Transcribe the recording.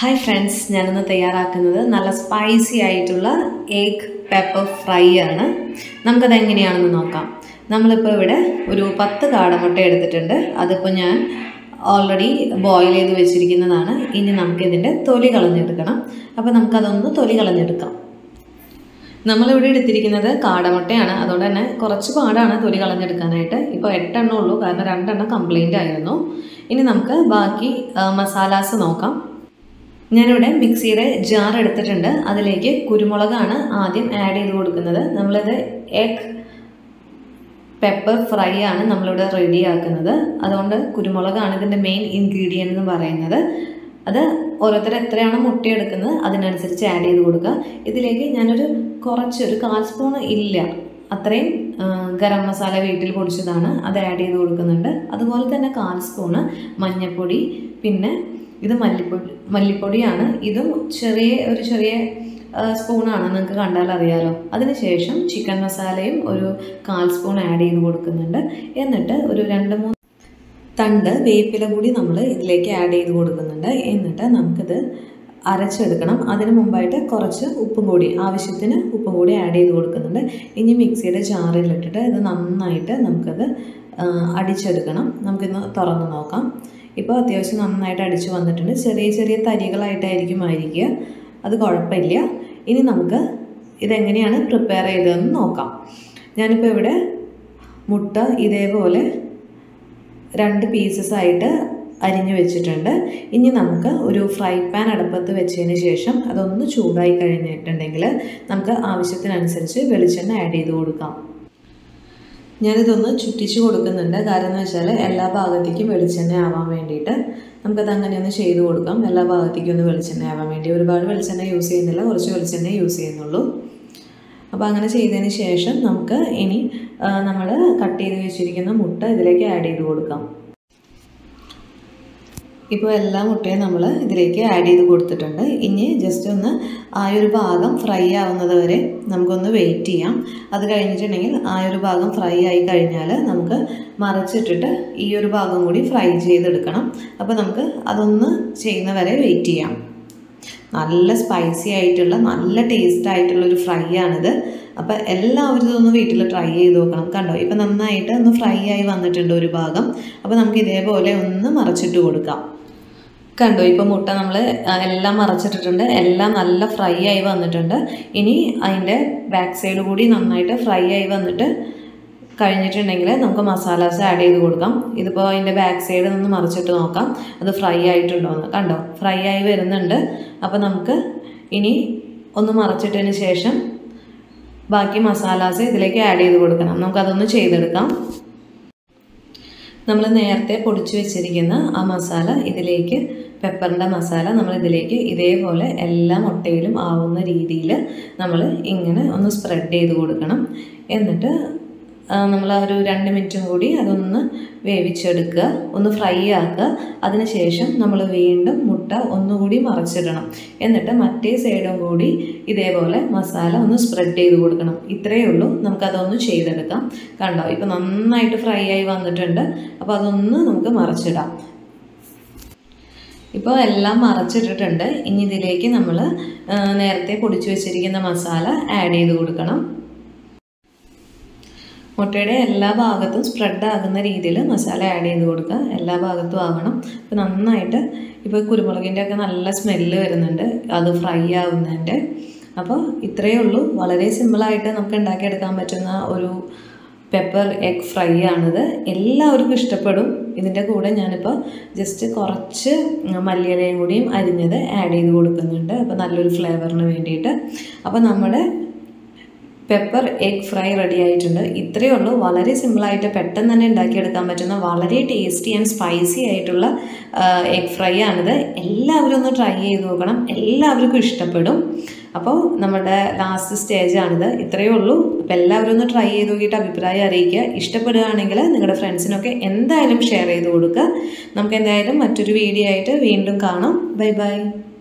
Hi friends, ഞാനിന്ന് തയ്യാറാക്കുന്നത് നല്ല സ്പൈസി ആയിട്ടുള്ള എഗ് പെപ്പർ ഫ്രൈ ആണ്. നമുക്കത് എങ്ങനെയാണെന്ന് നോക്കാം. നമ്മളിപ്പോൾ ഇവിടെ ഒരു 10 കാടമുട്ട എടുത്തിട്ടുണ്ട്. അതിപ്പോൾ ഞാൻ ഓൾറെഡി ബോയിൽ ചെയ്ത് വെച്ചിരിക്കുന്നതാണ്. ഇനി നമുക്കിതിൻ്റെ തൊലി കളഞ്ഞെടുക്കണം. അപ്പോൾ നമുക്കതൊന്ന് തൊലി കളഞ്ഞെടുക്കാം. നമ്മളിവിടെ എടുത്തിരിക്കുന്നത് കാടമുട്ടയാണ്. അതുകൊണ്ട് തന്നെ കുറച്ച് പാടാണ് തൊലി കളഞ്ഞെടുക്കാനായിട്ട്. ഇപ്പോൾ 8 എണ്ണം ഉള്ളൂ, കാരണം 2 എണ്ണം കംപ്ലൈൻ്റ് ആയിരുന്നു. ഇനി നമുക്ക് ബാക്കി മസാലാസ് നോക്കാം. ഞാനിവിടെ മിക്സിയുടെ ജാർ എടുത്തിട്ടുണ്ട്. അതിലേക്ക് കുരുമുളകാണ് ആദ്യം ആഡ് ചെയ്ത് കൊടുക്കുന്നത്. നമ്മളിത് എഗ് പെപ്പർ ഫ്രൈ ആണ് നമ്മളിവിടെ റെഡിയാക്കുന്നത്. അതുകൊണ്ട് കുരുമുളകാണ് ഇതിൻ്റെ മെയിൻ ഇൻഗ്രീഡിയൻ്റ് എന്ന് പറയുന്നത്. അത് ഓരോരുത്തർ എത്രയാണ് മുട്ട എടുക്കുന്നത് അതിനനുസരിച്ച് ആഡ് ചെയ്ത് കൊടുക്കുക. ഇതിലേക്ക് ഞാനൊരു 1/4 സ്പൂൺ ഇല്ല അത്രയും ഗരം മസാല വീട്ടിൽ പൊടിച്ചതാണ്, അത് ആഡ് ചെയ്ത് കൊടുക്കുന്നുണ്ട്. അതുപോലെ തന്നെ 1/4 സ്പൂണ് മഞ്ഞൾപ്പൊടി, പിന്നെ ഇത് മല്ലിപ്പൊടിയാണ്. ഇതും ചെറിയ സ്പൂണാണ്, നിങ്ങൾക്ക് കണ്ടാൽ അറിയാലോ. അതിനുശേഷം ചിക്കൻ മസാലയും ഒരു 1/4 സ്പൂൺ ആഡ് ചെയ്ത് കൊടുക്കുന്നുണ്ട്. എന്നിട്ട് ഒരു 2-3 തണ്ട് വേപ്പില കൂടി നമ്മൾ ഇതിലേക്ക് ആഡ് ചെയ്ത് കൊടുക്കുന്നുണ്ട്. എന്നിട്ട് നമുക്കിത് അരച്ചെടുക്കണം. അതിന് മുമ്പായിട്ട് കുറച്ച് ഉപ്പും കൂടി, ആവശ്യത്തിന് ഉപ്പും കൂടി ആഡ് ചെയ്ത് കൊടുക്കുന്നുണ്ട്. ഇനി മിക്സിയുടെ ജാറിലിട്ടിട്ട് ഇത് നന്നായിട്ട് നമുക്കത് അടിച്ചെടുക്കണം. നമുക്കിന്ന് തുറന്ന് നോക്കാം. ഇപ്പോൾ അത്യാവശ്യം നന്നായിട്ട് അടിച്ചു വന്നിട്ടുണ്ട്. ചെറിയ തരികളായിട്ടായിരിക്കും ആയിരിക്കുക, അത് കുഴപ്പമില്ല. ഇനി നമുക്ക് ഇതെങ്ങനെയാണ് പ്രിപ്പയർ ചെയ്തതെന്ന് നോക്കാം. ഞാനിപ്പോൾ ഇവിടെ മുട്ട ഇതേപോലെ 2 പീസസ് ആയിട്ട് അരിഞ്ഞു വെച്ചിട്ടുണ്ട്. ഇനി നമുക്ക് ഒരു ഫ്രൈ പാൻ അടുപ്പത്ത് വെച്ചതിന് ശേഷം അതൊന്ന് ചൂടായി കഴിഞ്ഞിട്ടുണ്ടെങ്കിൽ നമുക്ക് ആവശ്യത്തിനനുസരിച്ച് വെളിച്ചെണ്ണ ആഡ് ചെയ്ത് കൊടുക്കാം. ഞാനിതൊന്ന് ചുറ്റിച്ച് കൊടുക്കുന്നുണ്ട്. കാരണം എന്ന് വെച്ചാൽ എല്ലാ ഭാഗത്തേക്കും വെളിച്ചെണ്ണ ആവാൻ വേണ്ടിയിട്ട് നമുക്കത് അങ്ങനെ ഒന്ന് ചെയ്ത് കൊടുക്കാം. എല്ലാ ഭാഗത്തേക്കും ഒന്ന് വെളിച്ചെണ്ണ ആവാൻ വേണ്ടി. ഒരുപാട് വെളിച്ചെണ്ണ യൂസ് ചെയ്യുന്നില്ല, കുറച്ച് വെളിച്ചെണ്ണ യൂസ് ചെയ്യുന്നുള്ളൂ. അപ്പോൾ അങ്ങനെ ചെയ്തതിന് ശേഷം നമുക്ക് ഇനി നമ്മൾ കട്ട് ചെയ്ത് വെച്ചിരിക്കുന്ന മുട്ട ഇതിലേക്ക് ആഡ് ചെയ്ത് കൊടുക്കാം. ഇപ്പോൾ എല്ലാ മുട്ടയും നമ്മൾ ഇതിലേക്ക് ആഡ് ചെയ്ത് കൊടുത്തിട്ടുണ്ട്. ഇനി ജസ്റ്റ് ഒന്ന് ആ ഒരു ഭാഗം ഫ്രൈ ആവുന്നത് വരെ നമുക്കൊന്ന് വെയിറ്റ് ചെയ്യാം. അത് കഴിഞ്ഞിട്ടുണ്ടെങ്കിൽ ആ ഒരു ഭാഗം ഫ്രൈ ആയി കഴിഞ്ഞാൽ നമുക്ക് മറിച്ചിട്ടിട്ട് ഈ ഒരു ഭാഗം കൂടി ഫ്രൈ ചെയ്തെടുക്കണം. അപ്പോൾ നമുക്ക് അതൊന്ന് ചെയ്യുന്ന വരെ വെയിറ്റ് ചെയ്യാം. നല്ല സ്പൈസി ആയിട്ടുള്ള നല്ല ടേസ്റ്റ് ആയിട്ടുള്ളൊരു ഫ്രൈ ആണിത്. അപ്പോൾ എല്ലാവരും ഇതൊന്ന് വീട്ടിൽ ട്രൈ ചെയ്ത് നോക്കണം. കണ്ടോ, ഇപ്പോൾ നന്നായിട്ട് ഒന്ന് ഫ്രൈ ആയി വന്നിട്ടുണ്ട് ഒരു ഭാഗം. അപ്പോൾ നമുക്ക് ഇതേപോലെ ഒന്ന് മറിച്ചിട്ട് കൊടുക്കാം. കണ്ടോ, ഇപ്പോൾ മുട്ട നമ്മൾ എല്ലാം മറച്ചിട്ടിട്ടുണ്ട്. എല്ലാം നല്ല ഫ്രൈ ആയി വന്നിട്ടുണ്ട്. ഇനി അതിൻ്റെ ബാക്ക് സൈഡ് കൂടി നന്നായിട്ട് ഫ്രൈ ആയി വന്നിട്ട് കഴിഞ്ഞിട്ടുണ്ടെങ്കിൽ നമുക്ക് മസാലാസ് ആഡ് ചെയ്ത് കൊടുക്കാം. ഇതിപ്പോൾ അതിൻ്റെ ബാക്ക് സൈഡ് ഒന്ന് മറിച്ചിട്ട് നോക്കാം അത് ഫ്രൈ ആയിട്ടുണ്ടോയെന്ന്. കണ്ടോ, ഫ്രൈ ആയി വരുന്നുണ്ട്. അപ്പോൾ നമുക്ക് ഇനി ഒന്ന് മറിച്ചിട്ടതിന് ശേഷം ബാക്കി മസാലാസ് ഇതിലേക്ക് ആഡ് ചെയ്ത് കൊടുക്കണം. നമുക്കതൊന്ന് ചെയ്തെടുക്കാം. നമ്മൾ നേരത്തെ പൊടിച്ചു വെച്ചിരിക്കുന്ന ആ മസാല ഇതിലേക്ക്, പെപ്പറിൻ്റെ മസാല നമ്മൾ ഇതിലേക്ക് ഇതേപോലെ എല്ലാ മുട്ടയിലും ആവുന്ന രീതിയിൽ നമ്മൾ ഇങ്ങനെ ഒന്ന് സ്പ്രെഡ് ചെയ്ത് കൊടുക്കണം. എന്നിട്ട് നമ്മൾ ഒരു 2 മിനിറ്റും കൂടി അതൊന്ന് വേവിച്ചെടുക്കുക, ഒന്ന് ഫ്രൈ ആക്കുക. അതിനുശേഷം നമ്മൾ വീണ്ടും മുട്ട ഒന്നുകൂടി മറിച്ചിടണം. എന്നിട്ട് മറ്റേ സൈഡും കൂടി ഇതേപോലെ മസാല ഒന്ന് സ്പ്രെഡ് ചെയ്ത് കൊടുക്കണം. ഇത്രയേ ഉള്ളൂ. നമുക്കതൊന്ന് ചെയ്തെടുക്കാം. കണ്ടോ, ഇപ്പോൾ നന്നായിട്ട് ഫ്രൈ ആയി വന്നിട്ടുണ്ട്. അപ്പോൾ അതൊന്ന് നമുക്ക് മറിച്ചിടാം. ഇപ്പോൾ എല്ലാം മറിച്ചിട്ടിട്ടുണ്ട്. ഇനി ഇതിലേക്ക് നമ്മൾ നേരത്തെ പൊടിച്ചു വെച്ചിരിക്കുന്ന മസാല ആഡ് ചെയ്ത് കൊടുക്കണം. മുട്ടയുടെ എല്ലാ ഭാഗത്തും സ്പ്രെഡ് ആകുന്ന രീതിയിൽ മസാല ആഡ് ചെയ്ത് കൊടുക്കുക. എല്ലാ ഭാഗത്തും ആവണം. അപ്പോൾ നന്നായിട്ട് ഇപ്പോൾ കുരുമുളകിൻ്റെ ഒക്കെ നല്ല സ്മെല്ല് വരുന്നുണ്ട്, അത് ഫ്രൈ ആവുന്നതിൻ്റെ. അപ്പോൾ ഇത്രയേ ഉള്ളൂ. വളരെ സിമ്പിളായിട്ട് നമുക്ക് ഉണ്ടാക്കിയെടുക്കാൻ പറ്റുന്ന ഒരു പെപ്പർ എഗ് ഫ്രൈ ആണിത്. എല്ലാവർക്കും ഇഷ്ടപ്പെടും. ഇതിൻ്റെ കൂടെ ഞാനിപ്പോൾ ജസ്റ്റ് കുറച്ച് മല്ലിയിലയും കൂടിയും അരിഞ്ഞത് ആഡ് ചെയ്ത് കൊടുക്കുന്നുണ്ട്, അപ്പോൾ നല്ലൊരു ഫ്ലേവറിന് വേണ്ടിയിട്ട്. അപ്പോൾ നമ്മുടെ പെപ്പർ എഗ് ഫ്രൈ റെഡി ആയിട്ടുണ്ട്. ഇത്രയേ ഉള്ളൂ. വളരെ സിമ്പിളായിട്ട് പെട്ടെന്ന് തന്നെ ഉണ്ടാക്കിയെടുക്കാൻ പറ്റുന്ന വളരെ ടേസ്റ്റി ആൻഡ് സ്പൈസി ആയിട്ടുള്ള എഗ് ഫ്രൈ ആണിത്. എല്ലാവരും ഒന്ന് ട്രൈ ചെയ്ത് നോക്കണം, എല്ലാവർക്കും ഇഷ്ടപ്പെടും. അപ്പോൾ നമ്മുടെ ലാസ്റ്റ് സ്റ്റേജാണിത്. ഇത്രയേ ഉള്ളൂ. അപ്പോൾ എല്ലാവരും ഒന്ന് ട്രൈ ചെയ്ത് നോക്കിയിട്ട് അഭിപ്രായം അറിയിക്കുക. ഇഷ്ടപ്പെടുകയാണെങ്കിൽ നിങ്ങളുടെ ഫ്രണ്ട്സിനൊക്കെ എന്തായാലും ഷെയർ ചെയ്ത് കൊടുക്കുക. നമുക്ക് എന്തായാലും മറ്റൊരു വീഡിയോ ആയിട്ട് വീണ്ടും കാണാം. Bye by.